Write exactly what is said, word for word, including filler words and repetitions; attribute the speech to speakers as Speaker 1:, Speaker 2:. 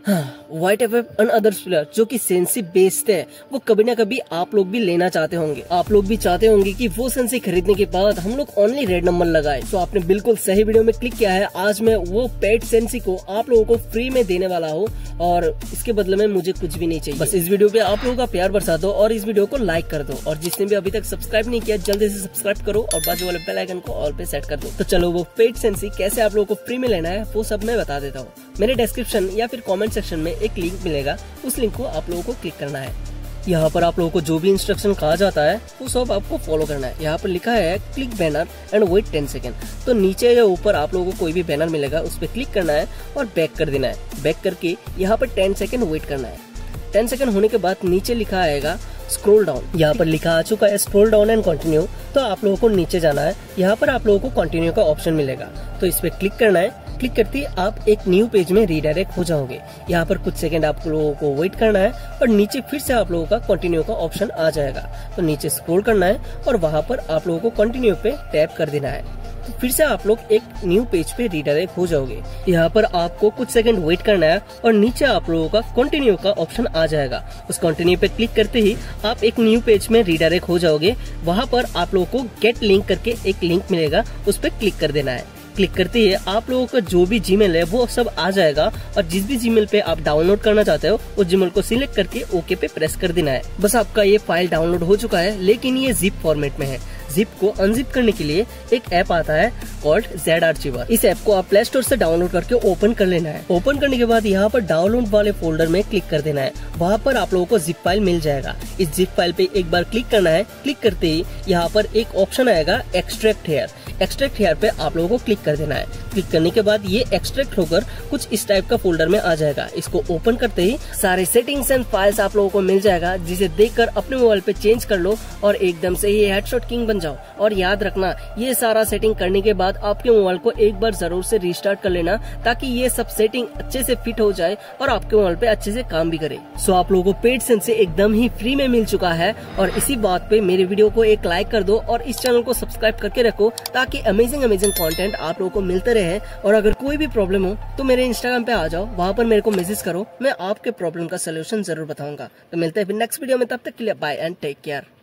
Speaker 1: White F F and others player जो कि sensi based है, वो कभी ना कभी आप लोग भी लेना चाहते होंगे। आप लोग भी चाहते होंगे कि वो सेंसी खरीदने के बाद हम लोग ओनली रेड नंबर लगाए। तो आपने बिल्कुल सही वीडियो में क्लिक किया है। आज मैं वो पेट सेंसी को आप लोगों को फ्री में देने वाला हूँ और इसके बदले में मुझे कुछ भी नहीं चाहिए। बस इस वीडियो पे आप लोगों का प्यार बरसा दो और इस वीडियो को लाइक कर दो, और जिसने भी अभी तक सब्सक्राइब नहीं किया जल्दी से सब्सक्राइब करो और बाजू वाले बेल आइकन को ऑल पे सेट कर दो। तो चलो वो पेट सेंसी कैसे आप लोगों को फ्री में लेना है वो सब मैं बता देता हूँ। मेरे डिस्क्रिप्शन या फिर कमेंट सेक्शन में एक लिंक मिलेगा, उस लिंक को आप लोगों को क्लिक करना है। यहाँ पर आप लोगों को जो भी इंस्ट्रक्शन कहा जाता है वो सब आपको फॉलो करना है। यहाँ पर लिखा है click banner and wait ten second. तो नीचे या ऊपर आप लोगों को कोई भी बैनर मिलेगा, उस पर क्लिक करना है और बैक कर देना है। बैक करके यहाँ पर टेन सेकेंड वेट करना है। टेन सेकेंड होने के बाद नीचे लिखा आएगा स्क्रॉल डाउन। यहाँ पर लिखा आ चुका है स्क्रॉल डाउन एंड कंटिन्यू। तो आप लोगों को नीचे जाना है। यहाँ पर आप लोगों को कंटिन्यू का ऑप्शन मिलेगा, तो इस पे क्लिक करना है। क्लिक करते ही आप एक न्यू पेज में रीडायरेक्ट हो जाओगे। यहाँ पर कुछ सेकंड आप लोगों को वेट करना है और नीचे फिर से आप लोगों का कंटिन्यू का ऑप्शन आ जाएगा। तो नीचे स्क्रॉल करना है और वहाँ पर आप लोगों को कंटिन्यू पे टैप कर देना है। तो फिर से आप लोग एक न्यू पेज पे रीडायरेक्ट हो जाओगे। यहाँ पर आपको कुछ सेकंड वेट करना है और नीचे आप लोगों का कंटिन्यू का ऑप्शन आ जाएगा। उस कंटिन्यू पे क्लिक करते ही आप एक न्यू पेज में रीडायरेक्ट हो जाओगे। वहाँ पर आप लोगों को गेट लिंक करके एक लिंक मिलेगा, उस पर क्लिक कर देना है। क्लिक करते ही आप लोगों का जो भी जीमेल है वो सब आ जाएगा और जिस भी जीमेल पे आप डाउनलोड करना चाहते हो उस जीमेल को सिलेक्ट करके ओके पे प्रेस कर देना है। बस आपका ये फाइल डाउनलोड हो चुका है, लेकिन ये जिप फॉर्मेट में है। जिप को अनजिप करने के लिए एक ऐप आता है कॉल्ड जेड आर्चिवर। इस ऐप को आप प्ले स्टोर से डाउनलोड करके ओपन कर लेना है। ओपन करने के बाद यहाँ पर डाउनलोड वाले फोल्डर में क्लिक कर देना है। वहाँ पर आप लोगों को जिप फाइल मिल जाएगा। इस जिप फाइल पे एक बार क्लिक करना है। क्लिक करते ही यहाँ पर एक ऑप्शन आएगा एक्सट्रैक्ट हेयर। एक्सट्रैक्ट हेयर पे आप लोगों को क्लिक कर देना है। क्लिक करने के बाद ये एक्सट्रैक्ट होकर कुछ इस टाइप का फोल्डर में आ जाएगा। इसको ओपन करते ही सारे सेटिंग्स एंड फाइल्स आप लोगों को मिल जाएगा, जिसे देखकर अपने मोबाइल पे चेंज कर लो और एकदम से ही हेडशॉट किंग बन जाओ। और याद रखना, ये सारा सेटिंग करने के बाद आपके मोबाइल को एक बार जरूर से रिस्टार्ट कर लेना, ताकि ये सब सेटिंग अच्छे से फिट हो जाए और आपके मोबाइल पे अच्छे से काम भी करे। सो आप लोगों को पेट सेंसी एकदम ही फ्री में मिल चुका है। और इसी बात पे मेरे वीडियो को एक लाइक कर दो और इस चैनल को सब्सक्राइब करके रखो, ताकि अमेजिंग अमेजिंग कंटेंट आप लोगों को मिलते रहे। और अगर कोई भी प्रॉब्लम हो तो मेरे इंस्टाग्राम पे आ जाओ, वहाँ पर मेरे को मैसेज करो, मैं आपके प्रॉब्लम का सोल्यूशन जरूर बताऊंगा। तो मिलते हैं फिर नेक्स्ट वीडियो में, तब तक के लिए बाय एंड टेक केयर।